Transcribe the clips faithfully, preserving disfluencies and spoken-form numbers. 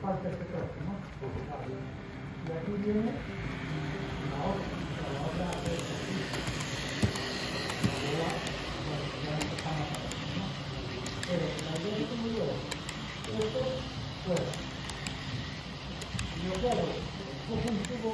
falta este trozo, ¿no? Y aquí viene la otra, la otra es aquí. La bola, bueno, ya empezamos a ver, ¿no? Pero la idea es como yo, esto fuera. Y yo claro, cojo un tubo.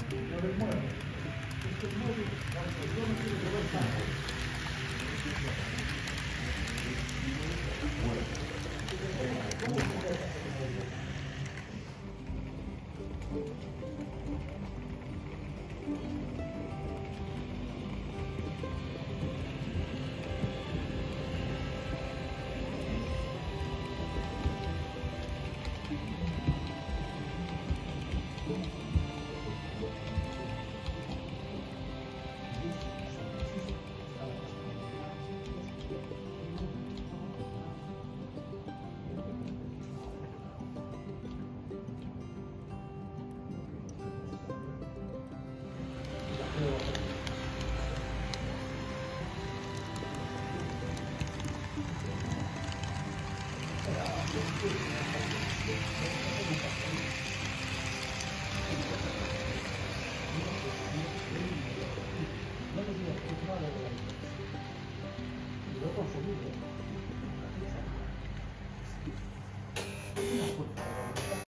Esto es muy, yo no quiero que lo